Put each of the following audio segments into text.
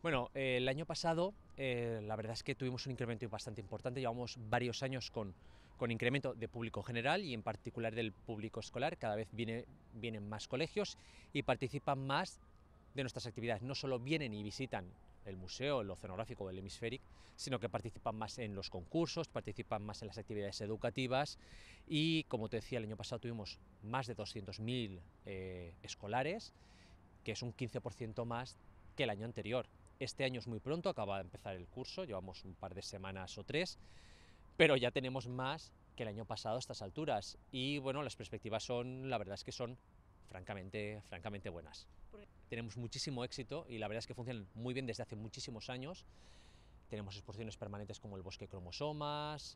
Bueno, el año pasado la verdad es que tuvimos un incremento bastante importante, llevamos varios años con incremento de público general y en particular del público escolar, cada vez vienen más colegios y participan más de nuestras actividades, no solo vienen y visitan el museo, el oceanográfico o el hemisféric, sino que participan más en los concursos, participan más en las actividades educativas y, como te decía, el año pasado tuvimos más de 200.000 escolares, que es un 15% más que el año anterior. Este año es muy pronto, acaba de empezar el curso, llevamos un par de semanas o tres, pero ya tenemos más que el año pasado a estas alturas y bueno, las perspectivas son, la verdad es que son francamente buenas. Tenemos muchísimo éxito y la verdad es que funcionan muy bien desde hace muchísimos años. Tenemos exposiciones permanentes como el bosque cromosomas,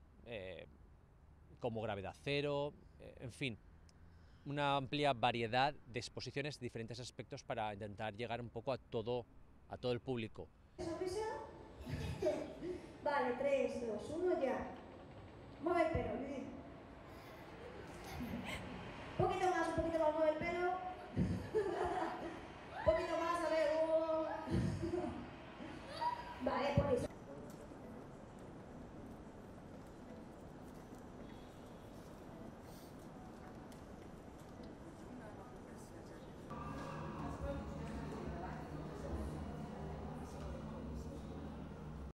como gravedad cero, en fin, una amplia variedad de exposiciones de diferentes aspectos para intentar llegar un poco a todo el público. ¿Sonrisa? Vale, 3, 2, 1, ya. Mueve el pelo, Luis. Un poquito más, mueve el pelo. Un poquito más, a ver. Vale, por eso.